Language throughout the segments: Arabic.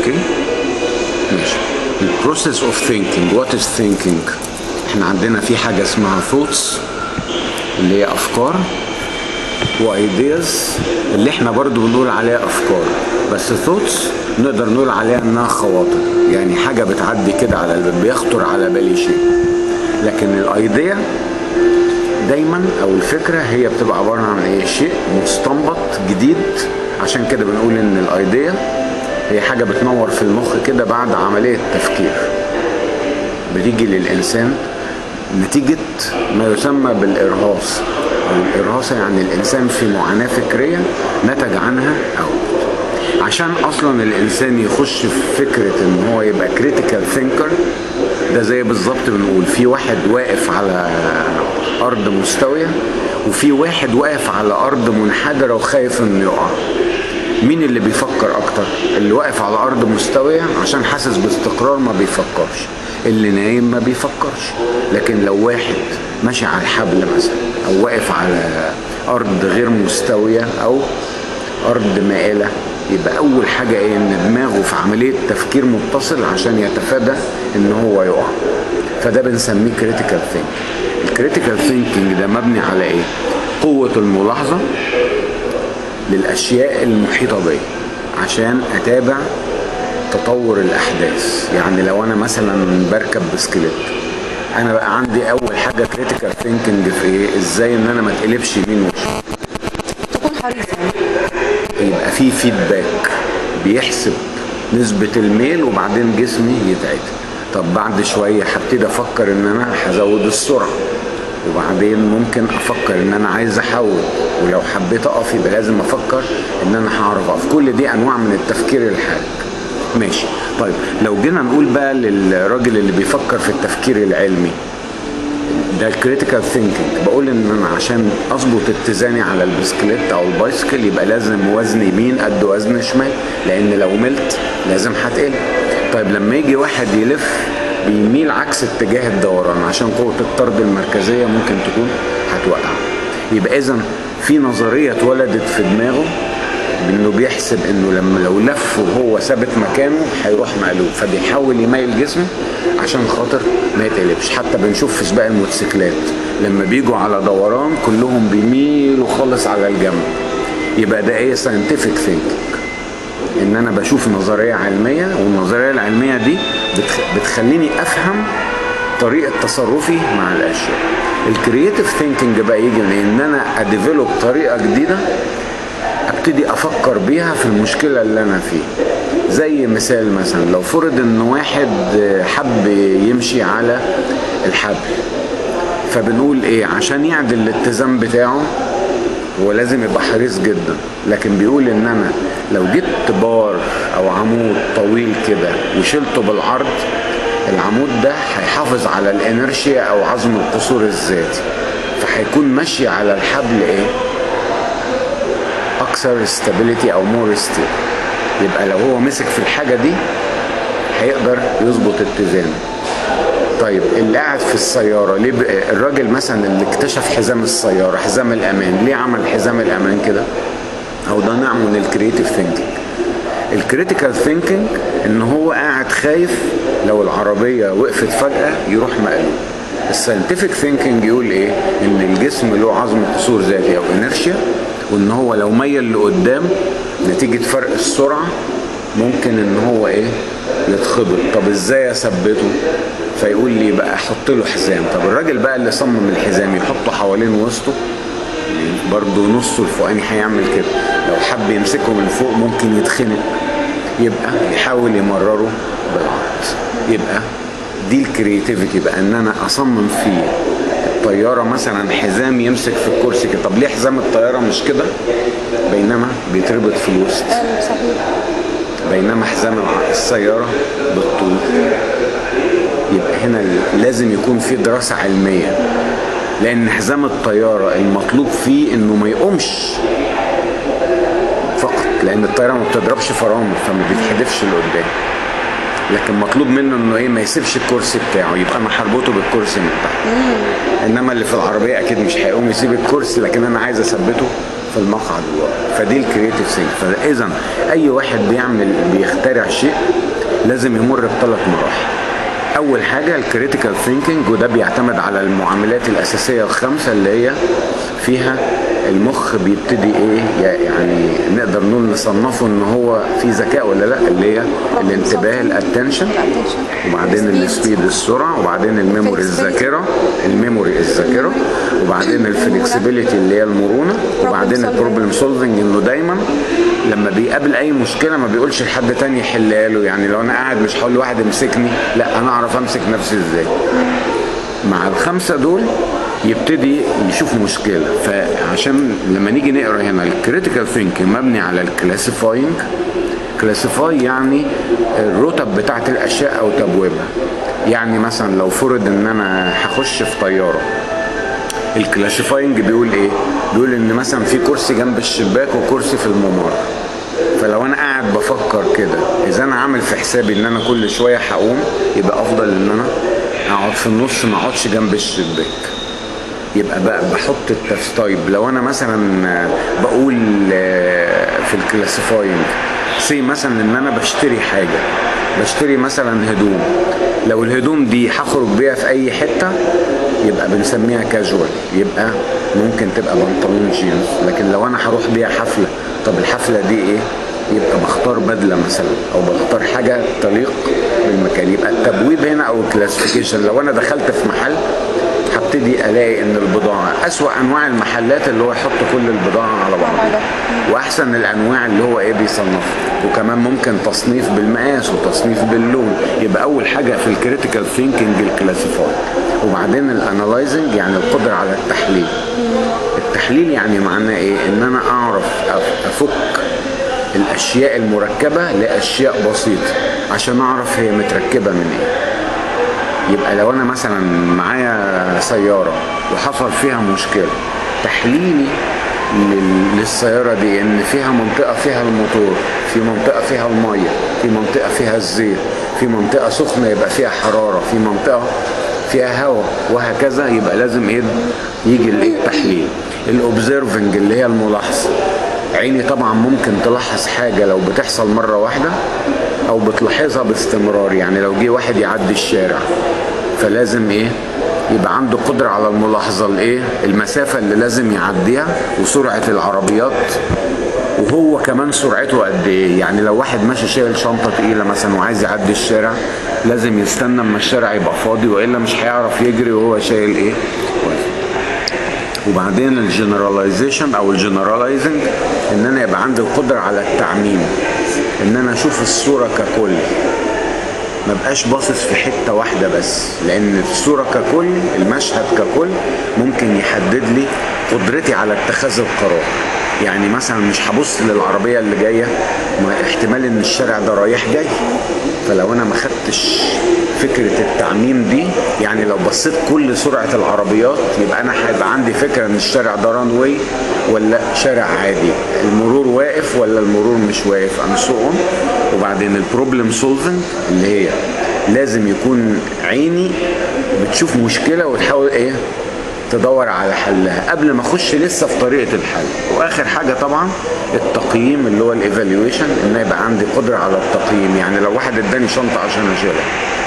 اوكي ماشي. البروسيس اوف ثينكينج. وات از ثينكينج؟ احنا عندنا في حاجه اسمها ثوتس اللي هي افكار، وايدياز اللي احنا برضو بنقول عليها افكار، بس ثوتس نقدر نقول عليها انها خواطر، يعني حاجه بتعدي كده على البال، بيخطر على بالي شيء. لكن الايديا دايما او الفكره هي بتبقى عباره عن ايه؟ شيء مستنبط جديد. عشان كده بنقول ان الايديا هي حاجه بتنور في المخ كده بعد عمليه تفكير، بتيجي للانسان نتيجه ما يسمى بالارهاص. الإرهاصة يعني الإنسان في معاناة فكرية نتج عنها أوت. عشان أصلا الإنسان يخش في فكرة إن هو يبقى كريتيكال ثينكر، ده زي بالظبط بنقول في واحد واقف على أرض مستوية وفي واحد واقف على أرض منحدرة وخايف إنه يقع. مين اللي بيفكر أكتر؟ اللي واقف على أرض مستوية عشان حاسس باستقرار ما بيفكرش، اللي نايم ما بيفكرش. لكن لو واحد ماشي على الحبل مثلا او واقف على ارض غير مستوية او ارض مائلة، يبقى اول حاجة ايه؟ ان دماغه في عملية تفكير متصل عشان يتفادى ان هو يقع. فده بنسميه كريتيكال ثينكينج. الكريتيكال ثينكينج ده مبني على ايه؟ قوة الملاحظة للاشياء المحيطة بي عشان اتابع تطور الاحداث. يعني لو انا مثلا بركب بسكليت، انا بقى عندي اول حاجه كريتيكال ثينكينج في ايه؟ ازاي ان انا ما اتقلبش يمين وشمال، تكون حريص. يبقى في فيدباك بيحسب نسبه الميل وبعدين جسمي يتعدل. طب بعد شويه هبتدي افكر ان انا هزود السرعه، وبعدين ممكن افكر ان انا عايز احول، ولو حبيت اقف يبقى لازم افكر ان انا هعرف اقف. كل دي انواع من التفكير الحاد. ماشي. طيب لو جينا نقول بقى للراجل اللي بيفكر في التفكير العلمي، ده الكريتيكال ثينكينج، بقول ان انا عشان اظبط اتزاني على البسكليت او البايسكل يبقى لازم وزن يمين قد وزن شمال، لان لو ملت لازم هتقل. طيب لما يجي واحد يلف بيميل عكس اتجاه الدوران عشان قوة الطرد المركزية ممكن تكون هتوقع. يبقى اذا في نظرية اتولدت في دماغه بانه بيحسب انه لو لف وهو ثابت مكانه هيروح مقلوب، فبيحاول يميل جسمه عشان خاطر ما يتقلبش. حتى بنشوف في سباق الموتوسيكلات لما بيجوا على دوران كلهم بيميلوا خالص على الجنب. يبقى ده ايه؟ ساينتفك ثينكينج، ان انا بشوف نظريه علميه، والنظريه العلميه دي بتخليني افهم طريقه تصرفي مع الاشياء. الكرييتيف ثينكينج بقى يجي من ان انا اديفلوب طريقه جديده ابتدي افكر بيها في المشكلة اللي انا فيه. زي مثال مثلا لو فرض ان واحد حب يمشي على الحبل، فبنقول ايه؟ عشان يعدل الاتزان بتاعه هو لازم يبقى حريص جدا. لكن بيقول ان انا لو جبت بار او عمود طويل كده وشلته بالعرض، العمود ده هيحافظ على الانرشيا او عزم القصور الذاتي، فهيكون ماشي على الحبل ايه؟ اكثر استابيليتي او مور ستيبل. يبقى لو هو مسك في الحاجه دي هيقدر يظبط اتزانه. طيب اللي قاعد في السياره ليه الراجل مثلا اللي اكتشف حزام السياره، حزام الامان، ليه عمل حزام الامان كده؟ او ده نوع من الكرييتيف ثينكينج. الكريتيكال ثينكينج ان هو قاعد خايف لو العربيه وقفت فجاه يروح مقلوب. الساينتفك ثينكينج يقول ايه؟ ان الجسم له عزم قصور ذاتي او انرشيا، وان هو لو ميل لقدام نتيجة فرق السرعة ممكن ان هو ايه؟ يتخبط. طب ازاي اثبته؟ فيقول لي بقى احط له حزام. طب الراجل بقى اللي صمم الحزام يحطه حوالين وسطه، برضه نصه الفوقاني هيعمل كده، لو حب يمسكه من فوق ممكن يتخنق، يبقى يحاول يمرره بالعرض. يبقى دي الكرياتيفيتي بقى، ان انا اصمم فيه الطيارة مثلا حزام يمسك في الكرسي كده. طب ليه حزام الطيارة مش كده بينما بيتربط في الوسط؟ صحيح. بينما حزام السيارة بالطول. يبقى هنا لازم يكون في دراسة علمية، لان حزام الطيارة المطلوب فيه انه ما يقومش فقط، لان الطيارة ما بتضربش فرامل فما بيتحدفش لقدام، لكن مطلوب منه انه ايه؟ ما يسيبش الكرسي بتاعه، يبقى انا هربطه بالكرسي من تحت. انما اللي في العربيه اكيد مش هيقوم يسيب الكرسي، لكن انا عايز اثبته في المقعد الواقع. فدي الكرييتيف ثينك. فاذا اي واحد بيخترع شيء لازم يمر بثلاث مراحل. اول حاجه الكريتيكال ثينكينج، وده بيعتمد على المعاملات الاساسيه الخمسه اللي هي فيها المخ بيبتدي يعني نقدر نقول نصنفه ان هو في ذكاء ولا لا، اللي هي الانتباه الاتنشن، وبعدين السبيد السرعه، وبعدين الميموري الذاكره وبعدين الفلكسبيليتي اللي هي المرونه، وبعدين البروبلم سولفنج، انه دايما لما بيقابل اي مشكله ما بيقولش لحد تاني يحلها له. يعني لو انا قاعد مش هقول لواحد يمسكني، لا انا اعرف امسك نفسي ازاي. مع الخمسه دول يبتدي يشوف مشكله. فعشان لما نيجي نقرا هنا الكريتيكال ثينكينج مبني على الكلاسيفاينج. كلاسيفاي يعني الرتب بتاعت الاشياء او تبويبها. يعني مثلا لو فرض ان انا هخش في طياره، الكلاسيفاينج بيقول ايه؟ بيقول ان مثلا في كرسي جنب الشباك وكرسي في الممر. فلو انا قاعد بفكر كده، اذا انا عامل في حسابي ان انا كل شويه هقوم، يبقى افضل ان انا اقعد في النص، ما اقعدش جنب الشباك. يبقى بقى بحط التفسير. لو انا مثلا بقول في الكلاسيفاينج سي مثلا ان انا بشتري مثلا هدوم، لو الهدوم دي هخرج بيها في اي حته يبقى بنسميها كاجوال، يبقى ممكن تبقى بنطلون جينز. لكن لو انا هروح بيها حفله، طب الحفله دي ايه؟ يبقى بختار بدله مثلا، او بختار حاجه تليق بالمكان. يبقى التبويب هنا او الكلاسيفيكيشن، لو انا دخلت في محل هبتدي الاقي ان البضاعه اسوأ انواع المحلات اللي هو يحط كل البضاعه على بعضها، واحسن الانواع اللي هو بيصنفها، وكمان ممكن تصنيف بالمقاس وتصنيف باللون. يبقى اول حاجه في الكريتيكال ثينكينج الكلاسيفاي، وبعدين الانالايزنج يعني القدره على التحليل. التحليل يعني معناه ايه؟ ان انا اعرف افك الاشياء المركبه لاشياء بسيطه عشان اعرف هي متركبه من ايه. يبقى لو انا مثلا معايا سياره وحصل فيها مشكله، تحليلي للسياره دي ان فيها منطقه فيها الموتور، في منطقه فيها الميه، في منطقه فيها الزيت، في منطقه سخنه يبقى فيها حراره، في منطقه فيها هواء، وهكذا. يبقى لازم يجي التحليل. الاوبزرفنج اللي هي الملاحظه. عيني طبعا ممكن تلاحظ حاجه لو بتحصل مره واحده، او بتلاحظها باستمرار. يعني لو جه واحد يعدي الشارع، فلازم يبقى عنده قدرة على الملاحظة المسافة اللي لازم يعديها، وسرعة العربيات، وهو كمان سرعته قد ايه. يعني لو واحد ماشي شايل شنطة تقيلة مثلا وعايز يعدي الشارع، لازم يستنى اما الشارع يبقى فاضي، والا مش هيعرف يجري وهو شايل وبعدين الجنراليزيشن او الجنرالايزنج، ان انا يبقى عندي القدرة على التعميم، ان انا اشوف الصورة ككل، ما بقاش باصص في حتة واحدة بس. لان الصورة ككل، المشهد ككل، ممكن يحدد لي قدرتي على اتخاذ القرار. يعني مثلا مش هبص للعربية اللي جاية، ما احتمال ان الشارع ده رايح جاي، فلو انا ما خدتش فكرة التعميم دي، يعني لو بصيت كل سرعة العربيات، يبقى انا هيبقى عندي فكرة ان الشارع ده ران واي ولا شارع عادي، المرور واقف ولا المرور مش واقف، and so on. وبعدين البروبلم سولفنج اللي هي لازم يكون عيني بتشوف مشكلة وتحاول تدور على حلها قبل ما اخش لسه في طريقة الحل. واخر حاجة طبعا التقييم اللي هو الايفالويشن، ان يبقى عندي قدرة على التقييم. يعني لو واحد اداني شنطة عشان اشيلها،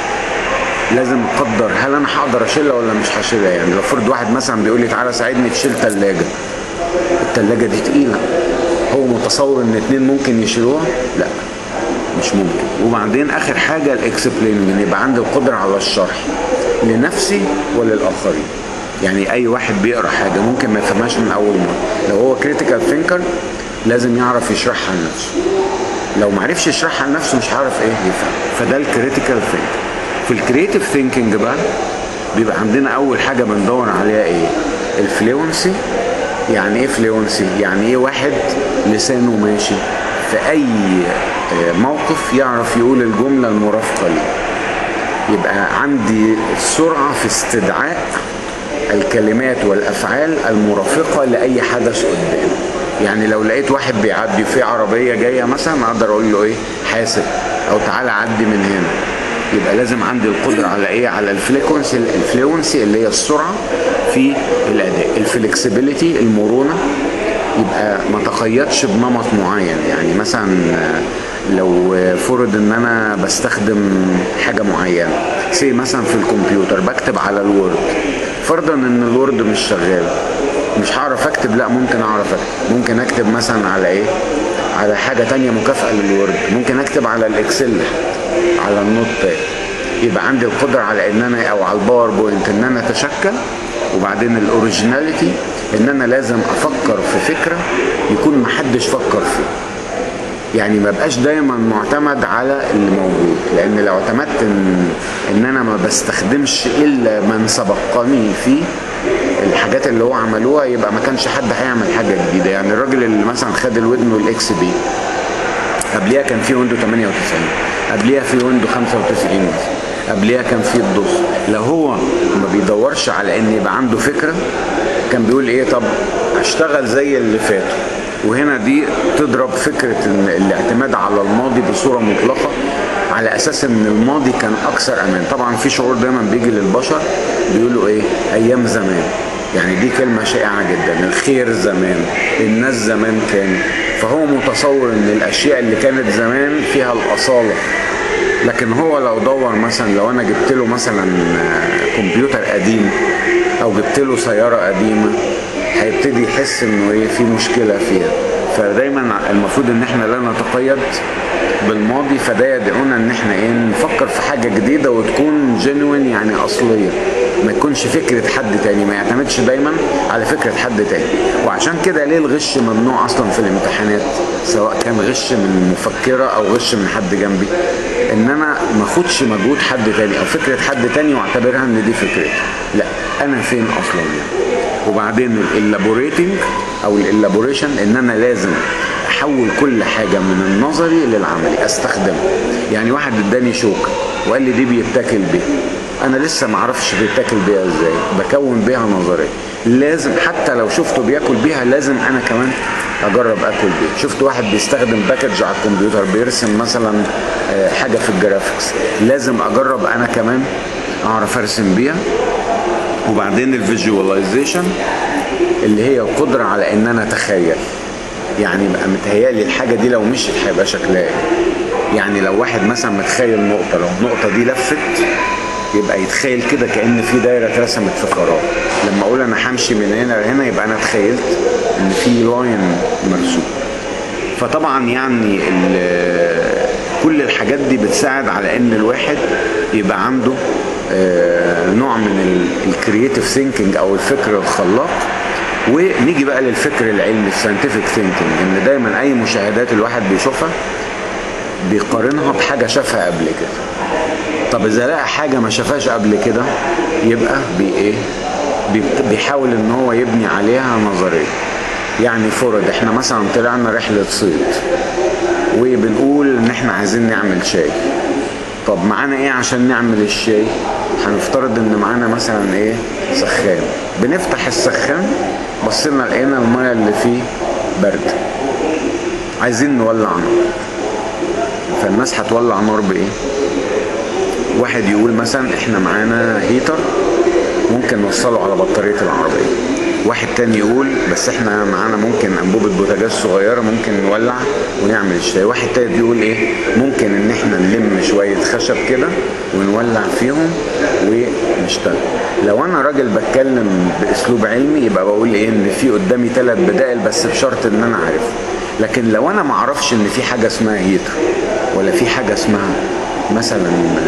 لازم اقدر هل انا هقدر اشيلها ولا مش هشيلها. يعني لو فرض واحد مثلا بيقول لي تعالى ساعدني تشيل ثلاجة، الثلاجة دي تقيلة، هو متصور ان 2 ممكن يشيلوها؟ لا، مش ممكن. وبعدين اخر حاجة الاكسبليننج، ان يبقى عندي القدرة على الشرح لنفسي وللآخرين. يعني اي واحد بيقرا حاجه ممكن ما يفهمهاش من اول مره، لو هو كريتيكال ثينكر لازم يعرف يشرحها لنفسه. لو ما عرفش يشرحها لنفسه مش عارف يفهم. فده الكريتيكال ثينكر. في الكريتيف ثينكينج بقى بيبقى عندنا اول حاجه بندور عليها الفلوينسي. يعني ايه فلوينسي؟ يعني واحد لسانه ماشي في اي موقف يعرف يقول الجمله المرافقه ليه. يبقى عندي السرعه في استدعاء الكلمات والافعال المرافقه لاي حدث قدامي. يعني لو لقيت واحد بيعدي في عربيه جايه مثلا، اقدر اقول له حاسب، او تعالى عدي من هنا. يبقى لازم عندي القدره على على الفلوينسي اللي هي السرعه في الاداء. الفلكسبيليتي المرونه، يبقى ما تقيدش بنمط معين. يعني مثلا لو فرض ان انا بستخدم حاجة معينة، زي مثلا في الكمبيوتر بكتب على الوورد، فرضا ان الوورد مش شغال، مش هعرف اكتب، لا ممكن اعرف اكتب. ممكن اكتب مثلا على ايه، على حاجة تانية مكافأة للوورد، ممكن اكتب على الاكسل، على النوت باد. يبقى عندي القدرة على ان انا، او على الباوربوينت، ان انا اتشكل. وبعدين الاوريجيناليتي ان انا لازم افكر في فكرة يكون محدش فكر فيه. يعني ما بقاش دايما معتمد على اللي موجود، لان لو اعتمدت ان انا ما بستخدمش الا من سبقني فيه الحاجات اللي هو عملوها، يبقى ما كانش حد هيعمل حاجة جديدة. يعني الراجل اللي مثلا خد الويندو الاكس بي، قبليها كان في ويندو 98، قبليها في ويندو 95 مثلا، قبليها كان في الدوس. لو هو ما بيدورش على ان يبقى عنده فكرة، كان بيقول ايه، طب اشتغل زي اللي فاتوا. وهنا دي تضرب فكرة ان الاعتماد على الماضي بصورة مطلقة على اساس ان الماضي كان اكثر امان. طبعا في شعور دايما بيجي للبشر بيقولوا ايه، ايام زمان. يعني دي كلمة شائعة جدا، الخير زمان، الناس زمان كان. فهو متصور ان الاشياء اللي كانت زمان فيها الاصالة. لكن هو لو دور مثلا، لو انا جبت له مثلا كمبيوتر قديم او جبت له سيارة قديمة، هيبتدي يحس انه ايه، في مشكلة فيها. فدايما المفروض ان احنا لا نتقيد بالماضي. فده يدعونا ان احنا ايه، نفكر في حاجة جديدة وتكون جينوين، يعني اصلية، ما يكونش فكرة حد تاني، ما يعتمدش دايما على فكرة حد تاني. وعشان كده ليه الغش ممنوع اصلا في الامتحانات، سواء كان غش من مفكرة او غش من حد جنبي، ان انا ما اخدش مجهود حد تاني او فكرة حد تاني واعتبرها ان دي فكرتي. لا، انا فين اصلا يعني. وبعدين الالابوريتنج او الالابوريشن، ان انا لازم احول كل حاجة من النظري للعملي استخدمها. يعني واحد اداني شوكة وقال لي دي بيتاكل بيها، انا لسه ما اعرفش بيتاكل بيها ازاي، بكون بيها نظريه. لازم حتى لو شفته بياكل بيها، لازم انا كمان اجرب اكل بيها. شفت واحد بيستخدم باكج على الكمبيوتر بيرسم مثلا حاجه في الجرافيكس، لازم اجرب انا كمان اعرف ارسم بيها. وبعدين الفيجواليزيشن اللي هي القدره على ان انا اتخيل. يعني بقى متهيألي الحاجه دي لو مشيت هيبقى شكلها ايه. يعني لو واحد مثلا متخيل نقطه، لو النقطه دي لفت، يبقى يتخيل كده كأن في دايرة اترسمت في فراغ. لما اقول انا همشي من هنا لهنا، يبقى انا تخيلت ان في لاين مرسوم. فطبعا يعني كل الحاجات دي بتساعد على ان الواحد يبقى عنده نوع من الكرييتيف ثينكينج او الفكر الخلاق. ونيجي بقى للفكر العلمي، الساينتفك ثينكينج، ان دايما اي مشاهدات الواحد بيشوفها بيقارنها بحاجة شافها قبل كده. طب اذا لقى حاجة ما شافهاش قبل كده، يبقى بيحاول ان هو يبني عليها نظرية. يعني فرض احنا مثلا طلعنا رحلة صيد وبنقول ان احنا عايزين نعمل شاي. طب معانا ايه عشان نعمل الشاي؟ هنفترض ان معانا مثلا ايه، سخان. بنفتح السخان، بصينا لقينا المية اللي فيه برد، عايزين نولع نار. فالناس هتولع نار بايه؟ واحد يقول مثلا احنا معانا هيتر ممكن نوصله على بطارية العربية. واحد تاني يقول بس احنا معانا ممكن انبوبة بوتاجاز صغيرة ممكن نولع ونعمل الشاي. واحد تالت يقول ايه، ممكن ان احنا نلم شوية خشب كده ونولع فيهم ونشتغل. لو انا راجل بتكلم باسلوب علمي، يبقى بقول ايه، ان في قدامي 3 بدائل بس بشرط ان انا عارف. لكن لو انا معرفش ان في حاجة اسمها هيتر، ولا في حاجة اسمها مثلا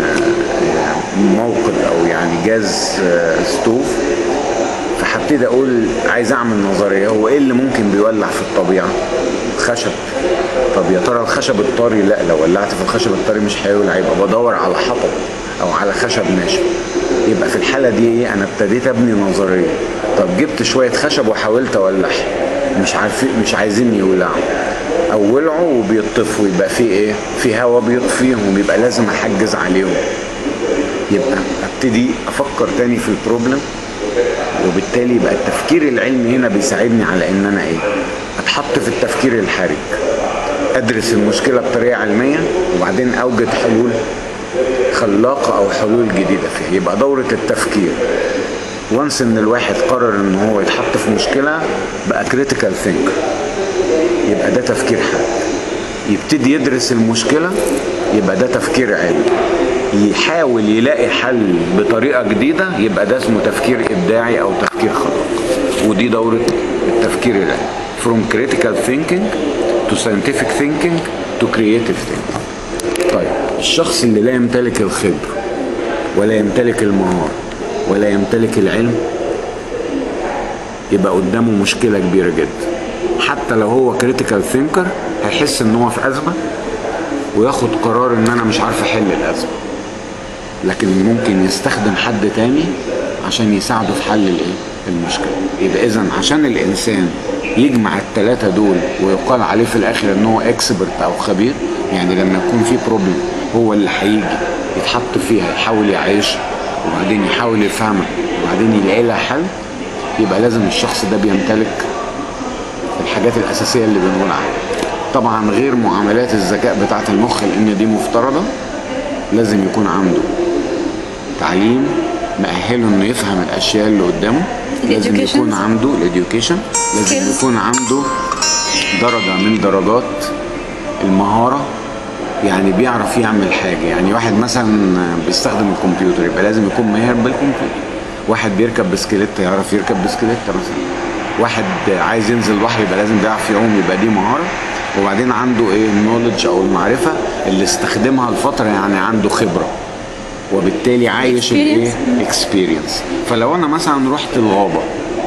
موقد او يعني جاز ستوف، فهبتدي اقول عايز اعمل نظريه، هو ايه اللي ممكن بيولع في الطبيعه؟ خشب. طب يا ترى الخشب الطري؟ لا، لو ولعت في الخشب الطري مش هيولع، يبقى بدور على حطب او على خشب ناشف. يبقى في الحاله دي ايه، انا ابتديت ابني نظريه. طب جبت شويه خشب وحاولت اولعها، مش عايزين يولعوا، او ولعوا وبيطفوا، يبقى في ايه، في هواء بيطفيهم، يبقى لازم احجز عليهم. يبقى ابتدي افكر تاني في البروبلم. وبالتالي يبقى التفكير العلمي هنا بيساعدني على ان انا ايه، اتحط في التفكير الحرج، ادرس المشكلة بطريقة علمية وبعدين اوجد حلول خلاقة او حلول جديدة فيها. يبقى دورة التفكير وانس ان الواحد قرر ان هو يتحط في مشكلة، بقى كريتيكال ثينك. يبقى ده تفكير حاد. يبتدي يدرس المشكلة، يبقى ده تفكير علمي. يحاول يلاقي حل بطريقة جديدة، يبقى ده اسمه تفكير إبداعي أو تفكير خلاقي. ودي دورة التفكير العلمي. From critical thinking to scientific thinking to creative thinking. طيب الشخص اللي لا يمتلك الخبرة ولا يمتلك المهارة ولا يمتلك العلم، يبقى قدامه مشكلة كبيرة جدا. حتى لو هو critical thinker هيحس ان هو في أزمة وياخد قرار ان انا مش عارف احل الأزمة، لكن ممكن يستخدم حد تاني عشان يساعده في حل المشكلة. يبقى اذا عشان الانسان يجمع الثلاثة دول ويقال عليه في الاخر ان هو اكسبرت او خبير، يعني لما يكون في بروبلم هو اللي هيجي يتحط فيها يحاول يعيشها وبعدين يحاول يفهمها وبعدين يلاقي لها حل، يبقى لازم الشخص ده بيمتلك الحاجات الاساسية اللي بنقول عليها. طبعا غير معاملات الذكاء بتاعة المخ لان دي مفترضة، لازم يكون عنده تعليم مأهله انه يفهم الاشياء اللي قدامه، لازم يكون عنده الاديوكيشن، لازم يكون عنده درجة من درجات المهارة، يعني بيعرف يعمل حاجة. يعني واحد مثلا بيستخدم الكمبيوتر يبقى لازم يكون ماهر بالكمبيوتر. واحد بيركب بسكليت يعرف يركب بسكليت مثلا. واحد عايز ينزل بحر يبقى لازم بيعرف يعوم، يبقى دي مهارة. وبعدين عنده ايه النولج او المعرفة اللي استخدمها لفترة، يعني عنده خبرة وبالتالي عايش الايه اكسبيرينس. فلو انا مثلا رحت الغابة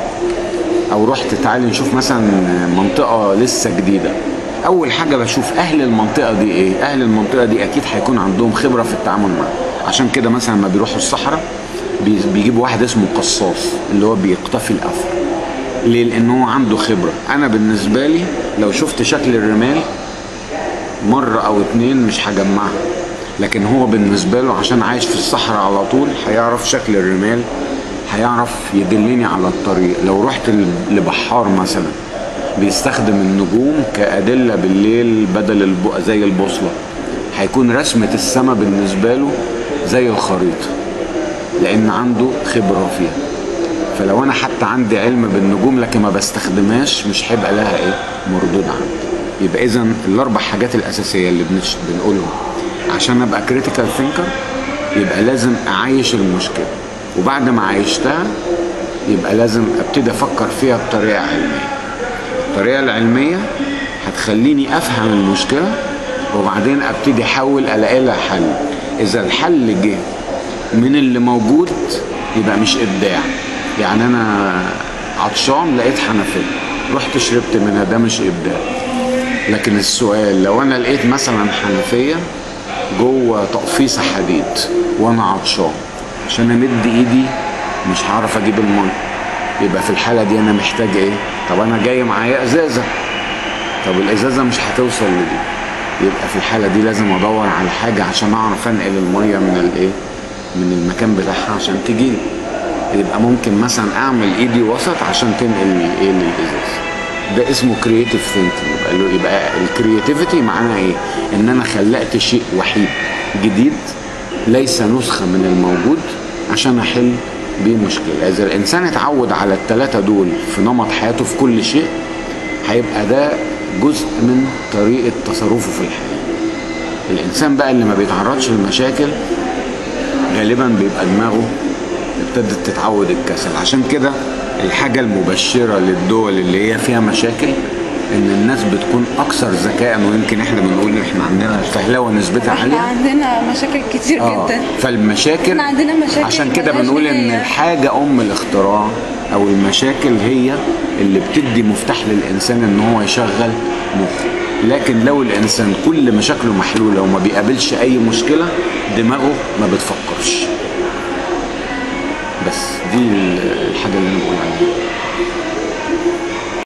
او رحت تعالي نشوف مثلا منطقة لسه جديدة، اول حاجة بشوف اهل المنطقة دي ايه. اهل المنطقة دي اكيد هيكون عندهم خبرة في التعامل معاه. عشان كده مثلا لما بيروحوا الصحراء بيجيبوا واحد اسمه قصاص اللي هو بيقتفي الاثر. ليه؟ لانه هو عنده خبرة. انا بالنسبة لي لو شفت شكل الرمال مرة او اتنين مش هجمعها، لكن هو بالنسبة له عشان عايش في الصحراء على طول هيعرف شكل الرمال، هيعرف يدلني على الطريق. لو رحت لبحار مثلا بيستخدم النجوم كأدلة بالليل بدل زي البوصلة، هيكون رسمة السماء بالنسبة له زي الخريطة لأن عنده خبرة فيها. فلو أنا حتى عندي علم بالنجوم لكن ما بستخدمهاش مش هيبقى لها إيه مردود عندي. يبقى إذا الأربع حاجات الأساسية اللي بنقولهم عشان أبقى كريتيكال ثينكر، يبقى لازم أعيش المشكلة، وبعد ما عيشتها يبقى لازم أبتدي أفكر فيها بطريقة علمية. الطريقة العلمية هتخليني أفهم المشكلة وبعدين أبتدي أحاول ألاقي لها حل. إذا الحل جه من اللي موجود يبقى مش إبداع. يعني أنا عطشان لقيت حنفية رحت شربت منها، ده مش إبداع. لكن السؤال لو أنا لقيت مثلا حنفية جوه تقفيصة حديد وأنا عطشان، عشان أمد إيدي مش هعرف أجيب المية، يبقى في الحالة دي أنا محتاج إيه؟ طب أنا جاي معايا إزازة، طب الإزازة مش هتوصل لدي، يبقى في الحالة دي لازم أدور على حاجة عشان أعرف أنقل المية من الإيه؟ من المكان بتاعها عشان تجيلي. يبقى ممكن مثلا أعمل إيدي وسط عشان تنقل إيه للإزازة. ده اسمه كرييتيف ثينكينج. يبقى الكرياتيفيتي معناها إيه؟ إن أنا خلقت شيء وحيد جديد ليس نسخة من الموجود عشان أحل بيه مشكلة. إذا الإنسان اتعود على الثلاثة دول في نمط حياته في كل شيء، هيبقى ده جزء من طريقة تصرفه في الحياة. الإنسان بقى اللي ما بيتعرضش للمشاكل غالبا بيبقى دماغه ابتدت تتعود الكسل. عشان كده الحاجة المبشرة للدول اللي هي فيها مشاكل ان الناس بتكون اكثر ذكاء، ويمكن احنا بنقول ان احنا عندنا الفهلوه نسبتها عاليه. احنا عندنا مشاكل كتير جدا. فالمشاكل احنا عندنا مشاكل، عشان كده بنقول ان الحاجه الاختراع او المشاكل هي اللي بتدي مفتاح للانسان ان هو يشغل مخه. لكن لو الانسان كل مشاكله محلوله وما بيقابلش اي مشكله، دماغه ما بتفكرش. بس دي الحاجه اللي انا بقول عليها.